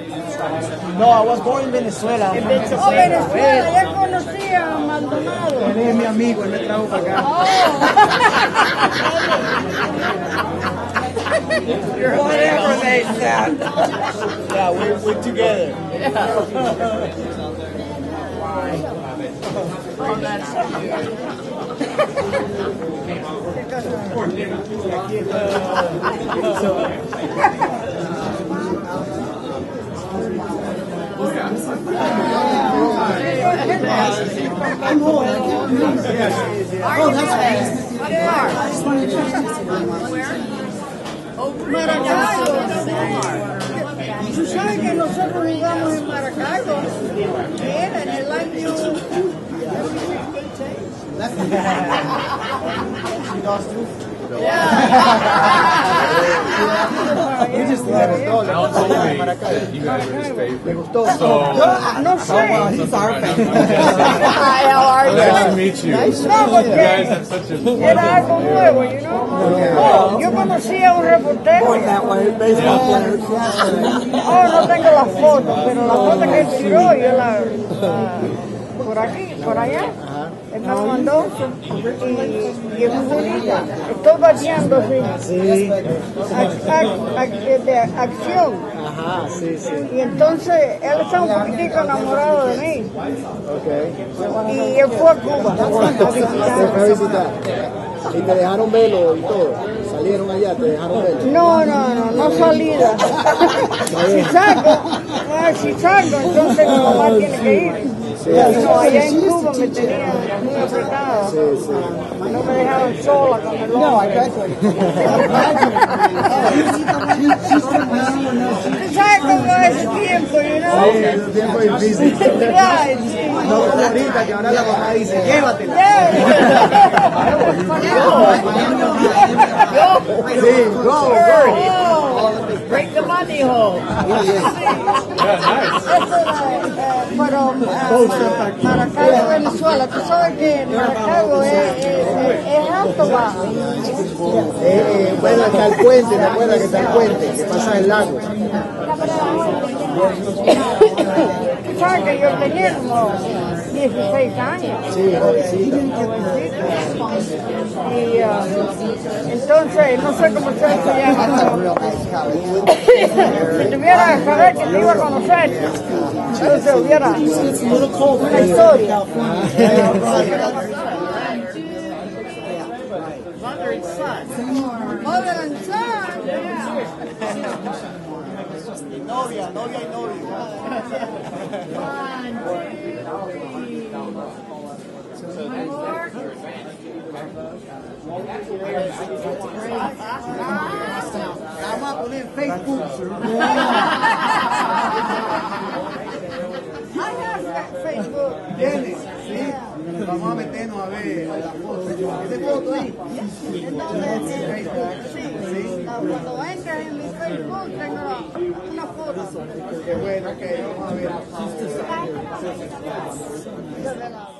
No, I was born in Venezuela. En Venezuela, ya conocí a Maldonado. Él es mi amigo, él me trajo para acá. Whatever they said. Yeah, we're together. I'm old. Oh, that's nice. What part? I just wanted to introduce you. Where? Maracaibo. Tú sabes que nosotros jugamos en Maracaibo. Era en el año... We just let us go. Al told me that you guys are his favorite. gustó. So, No sé. He's our fan. Hi, how are nice to you? meet you. No, You guys porque have such a era algo nuevo, you know? Oh, yo conocí a un reportero. Oh, no tengo la foto, pero la foto que él tiró, yo la por aquí, por allá. Él me lo mandó y es muy bonita. Estoy bateando así. Sí. De acción. Ajá, sí, sí. Y entonces él está un poquitico enamorado de mí. Okay. Y él fue a Cuba a Te fue a visitar. visitar. Y te dejaron verlo y todo. Salieron allá, te dejaron verlo. No salida. Si salgo, entonces mi mamá tiene que ir. No, allá en Cuba me tenía muy apretada. Sí, sí. No me dejaron sola con el hombre. No, exactly. Tú sabes cómo es ese tiempo, you know? Sí, es un tiempo difícil. Right, sí. No como ahorita, que ahora la mamá dice, llévatela. Sí, go. Bring the money home. Pero Maracaibo, Venezuela, tú sabes que Maracaibo es alto bajo. Bueno, está el puente, ¿te acuerdas que está el puente? Que pasa el lago. Tú sabes que yo tenía como 16 años. Sí, jovencita. Y entonces, no sé cómo se llama. Si tuviera que saber que te iba a conocer, entonces hubiera una historia. Mother and son. Mother and son. Novia y novio. Vamos a poner Facebook. Facebook. ¿Tienes? Sí. Vamos a meternos a ver la foto. ¿Esa foto ahí? Cuando entras en mi Facebook tengo una foto. Qué bueno, ok, vamos a ver.